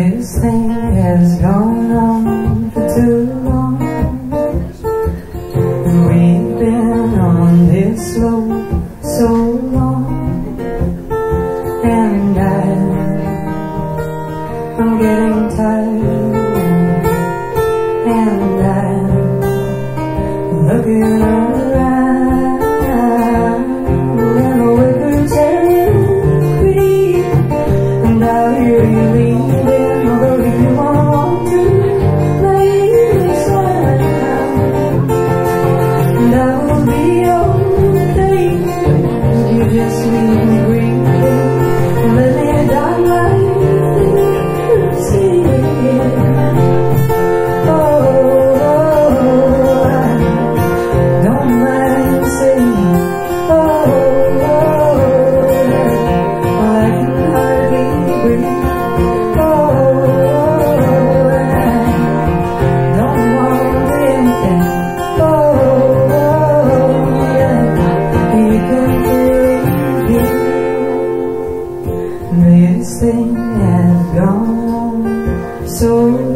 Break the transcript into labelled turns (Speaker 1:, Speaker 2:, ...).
Speaker 1: This thing has gone on for too long. We've been on this road so long, and I'm getting tired, and I'm looking around, and the Wicker's heading creep, and I hear you leaving, although you want to play this one, and I will be okay if you just leave me breathing and let me die like this. Oh, I don't mind saying, oh, I can hardly breathe. Oh, I don't want anything. Oh, yeah, you can feel it. This thing has gone so